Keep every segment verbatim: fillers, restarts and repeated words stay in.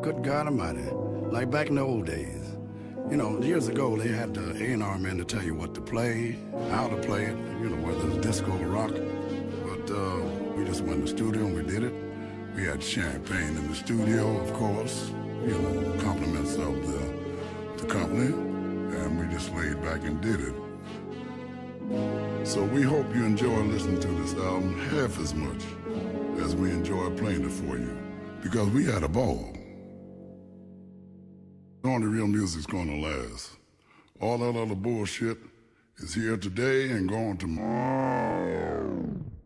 good God Almighty, like back in the old days. You know, years ago, they had the A and R man to tell you what to play, how to play it, you know, whether it's disco or rock. But uh, we just went in the studio and we did it. We had champagne in the studio, of course, you know, compliments of the, the company, and we just laid back and did it. So we hope you enjoy listening to this album half as much as we enjoy playing it for you, because we had a ball. Only real music's gonna last. All that other bullshit is here today and gone tomorrow.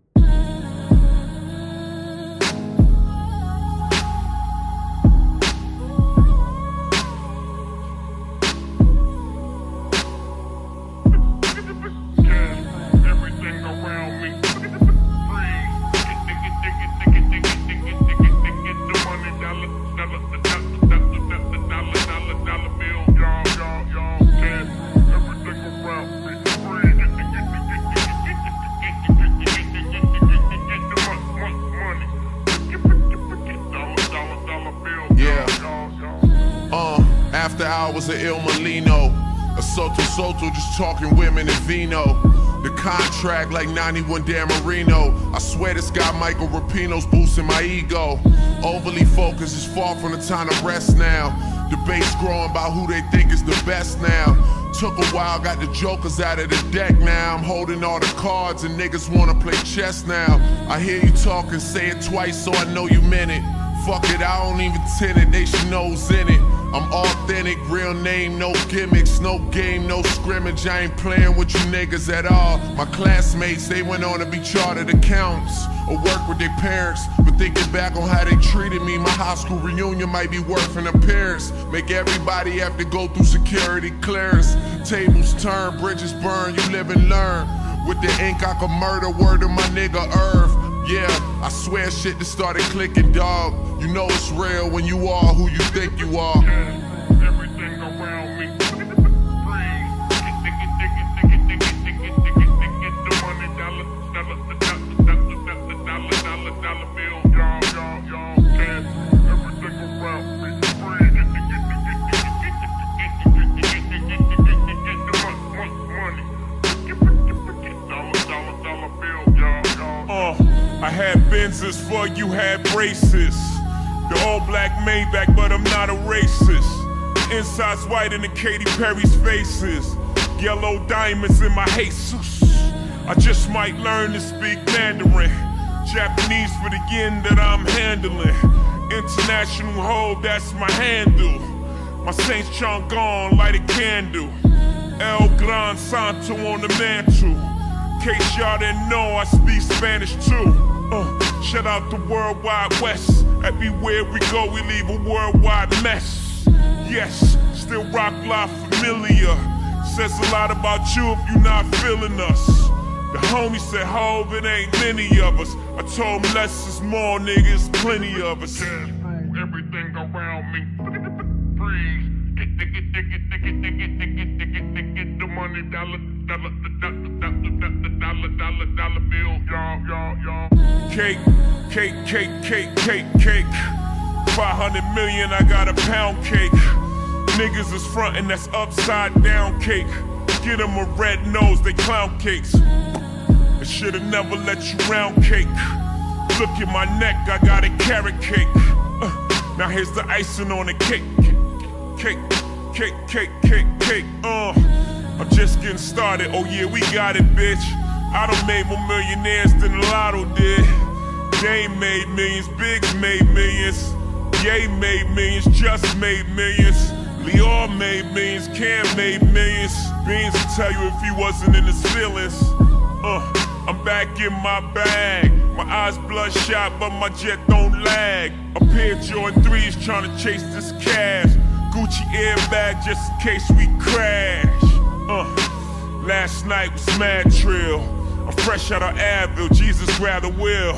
After hours of Il Molino, a Soto Soto just talking women and vino. The contract like ninety-one Dan Marino. I swear this guy Michael Rapino's boosting my ego. Overly focused is far from the time to rest now. Debates growing about who they think is the best now. Took a while, got the jokers out of the deck now. I'm holding all the cards and niggas wanna play chess now. I hear you talking, say it twice so I know you meant it. Fuck it, I don't even tend it, they should know's in it. I'm authentic, real name, no gimmicks, no game, no scrimmage. I ain't playing with you niggas at all. My classmates, they went on to be chartered accountants or work with their parents. But thinking back on how they treated me, my high school reunion might be worth an appearance. Make everybody have to go through security clearance. Tables turn, bridges burn, you live and learn. With the ink I could murder, word of my nigga Irv. Yeah, I swear shit that started clicking, dog. You know it's real when you are who you think you are. Everything around me free. Get the money, dollar, dollar, dollar, dollar, dollar, dollar, dollar bill. Y'all, y'all, y'all, cash. Everything around me free. Get the, get the, get the, get the, get the, get the, get the, get the, get the money. Get the, get dollar, dollar, dollar bill. Y'all, y'all. I had Benzes for you had braces. The all black Maybach, but I'm not a racist. The inside's white in the Katy Perry's faces. Yellow diamonds in my Jesus. I just might learn to speak Mandarin. Japanese for the yen that I'm handling. International hold, that's my handle. My Saint Chang'an, light a candle. El Gran Santo on the mantle. In case y'all didn't know, I speak Spanish too. Uh, shout out to Worldwide West. Everywhere we go, we leave a worldwide mess. Yes, still rock life familiar. Says a lot about you if you're not feeling us. The homie said, Hov, it ain't many of us. I told him less is more, niggas, plenty of us. Everything around me free. Get the, get the, get the, get the, get the, get the, get the, get the money, dollar, dollar, dollar, dollar, dollar, dollar, dollar bill. Y'all, y'all, y'all. Cake, cake, cake, cake, cake, cake. five hundred million, I got a pound cake. Niggas is frontin', that's upside down cake. Get them a red nose, they clown cakes. I should've never let you round cake. Look at my neck, I got a carrot cake. Uh, now here's the icing on the cake. Cake, cake, cake, cake, cake, uh. I'm just getting started, oh yeah, we got it, bitch. I done made more millionaires than the Lotto did. Dame made millions, Biggs made millions. Ye made millions, Just made millions. Lior made millions, Cam made millions. Beans will tell you if he wasn't in his feelings. Uh, I'm back in my bag. My eyes bloodshot, but my jet don't lag. A pair of Jordan threes trying to chase this cash. Gucci airbag just in case we crash. Uh, last night was mad trill. I'm fresh out of Advil, Jesus grab the wheel.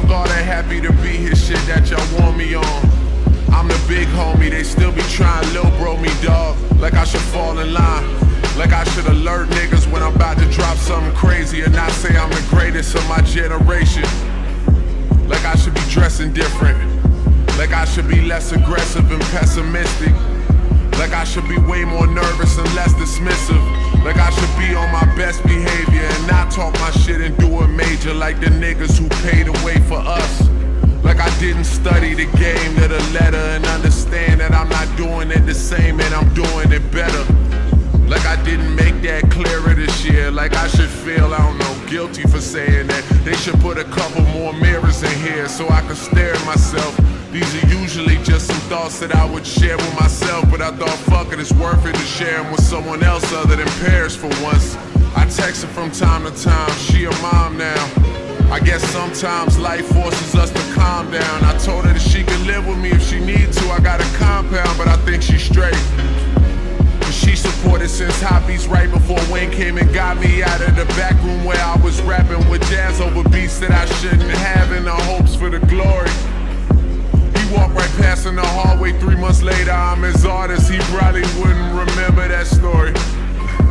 fuck all that happy to be here shit that y'all want me on. I'm the big homie, they still be trying lil bro me, dog. Like I should fall in line. Like I should alert niggas when I'm about to drop something crazy and not say I'm the greatest of my generation. Like I should be dressing different. Like I should be less aggressive and pessimistic. Like I should be way more nervous and less dismissive. Like I should be on my best behavior and not talk my shit and do it major like the niggas who paid the way for us. Like I didn't study the game to the letter and understand that I'm not doing it the same and I'm doing it better. Like I didn't make that clearer this year. Like I should feel, I don't know, guilty for saying that. They should put a couple more mirrors in here so I can stare at myself. These are usually just some thoughts that I would share with myself, but I thought, fuck it, it's worth it to share them with someone else other than Paris for once. I text her from time to time, she a mom now. I guess sometimes life forces us to calm down. I told her that she could live with me if she need to. I got a compound, but I think she's straight. She supported since Hobbies right before Wayne came and got me out of the back room where I was rapping with jazz over beats that I shouldn't have in the hopes for the glory. He walked right past in the hallway three months later, I'm his artist, he probably wouldn't remember that story.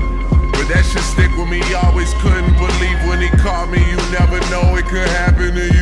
But that shit stick with me, he always couldn't believe when he called me, you never know it could happen to you.